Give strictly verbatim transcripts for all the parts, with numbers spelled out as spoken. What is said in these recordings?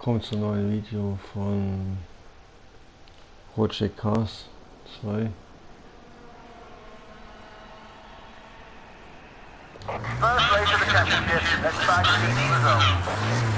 Willkommen zum neuen Video von Project Cars zwei. First race of the championship, let's try to beat the result.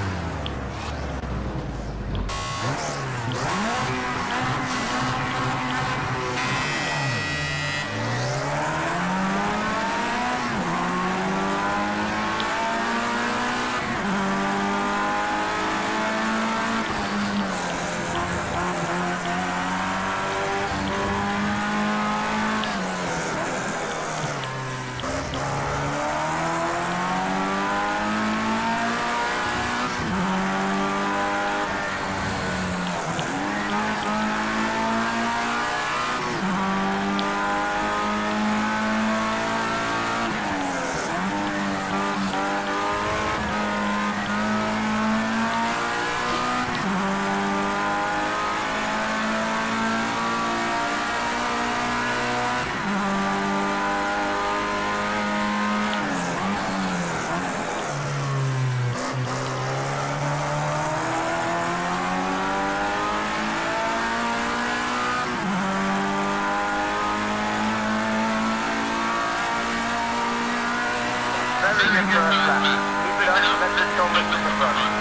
Very good first lap. Keep it up, let this go with the front.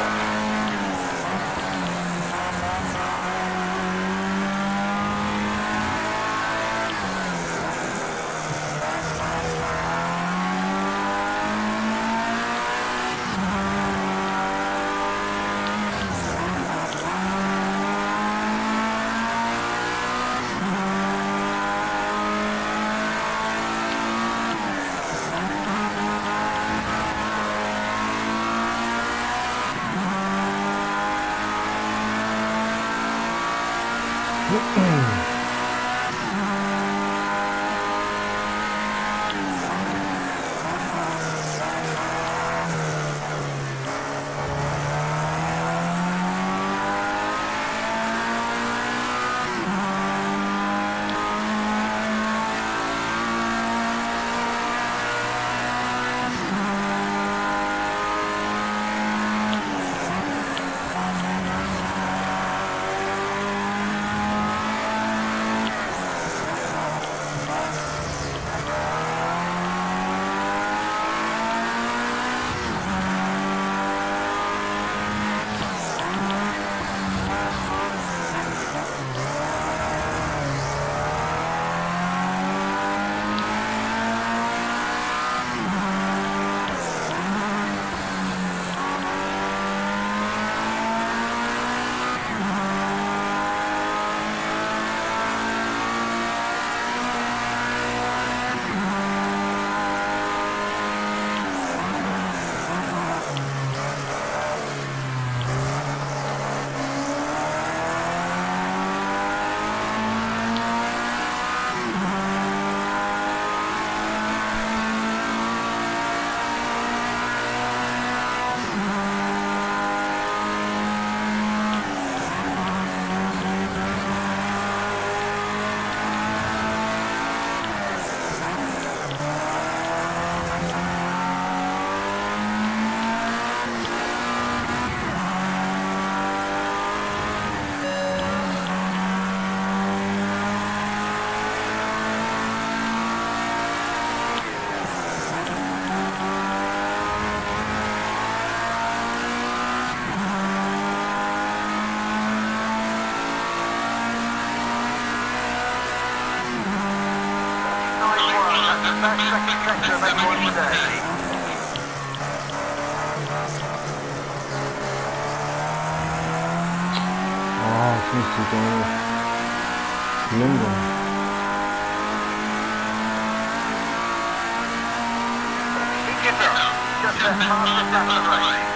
That second sector make one today. Ah, ich muss die Dinge lindern. Keep it up. Just that fastest lap of the race.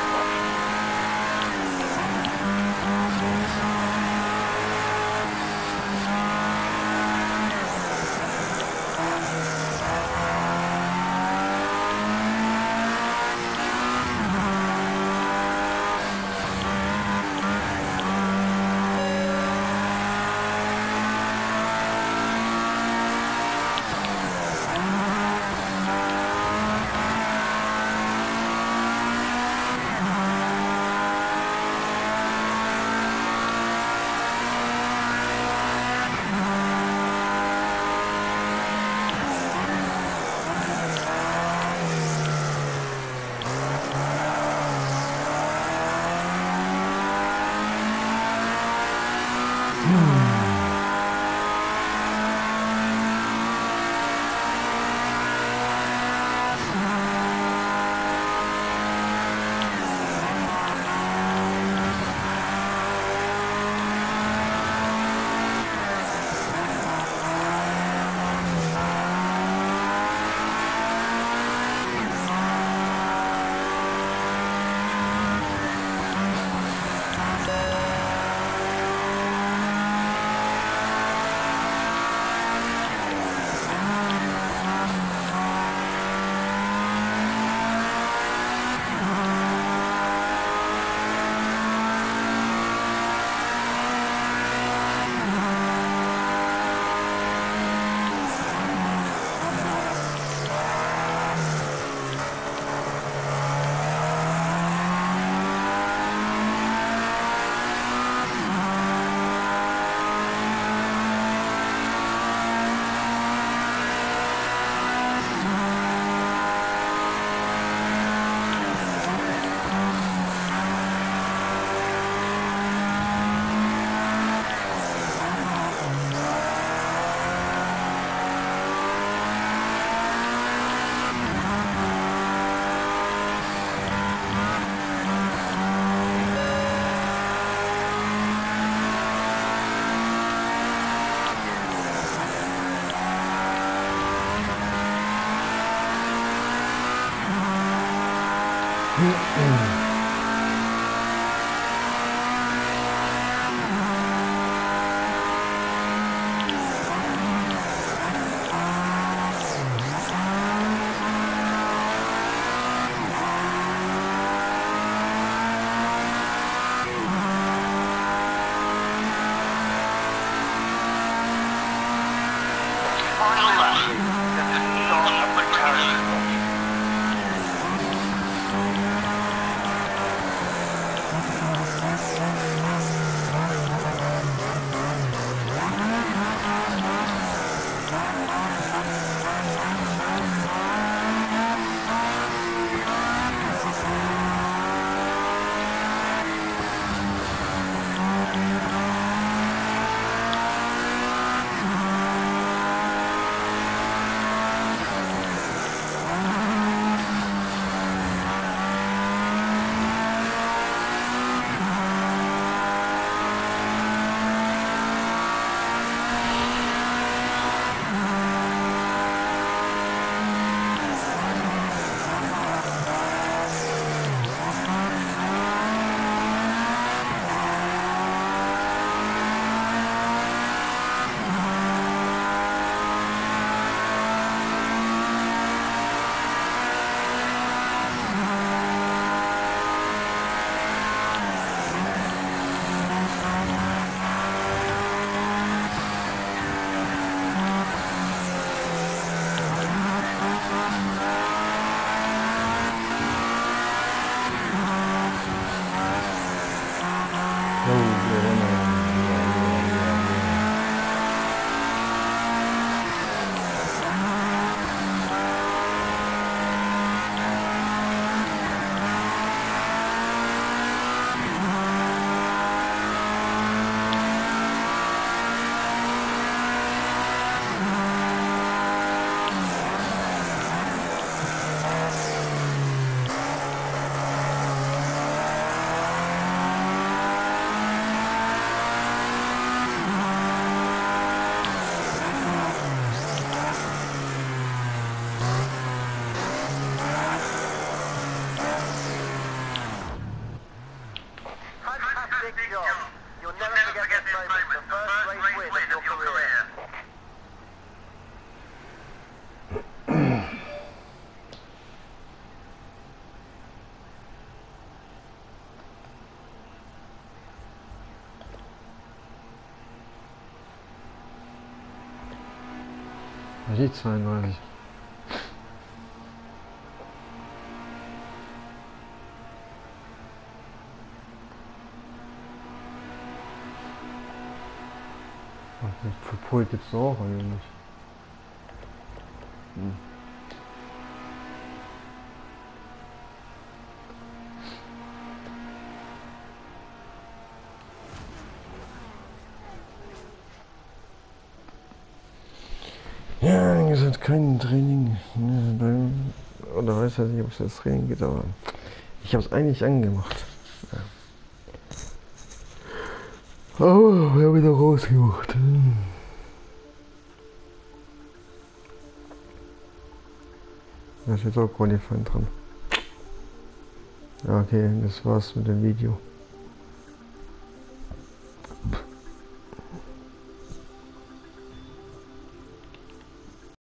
big job. You'll never forget this moment. The first race win of your career. Die zweiunddreißig. Für Pol gibt es auch eigentlich. Hm. Ja, wie gesagt, kein Training. Oder weiß ich nicht, ob es das Training geht, aber ich habe es eigentlich angemacht. Ja. Oh, wir haben wieder rausgemacht. Da ist jetzt auch Qualifying dran. Ja, okay, das war's mit dem Video.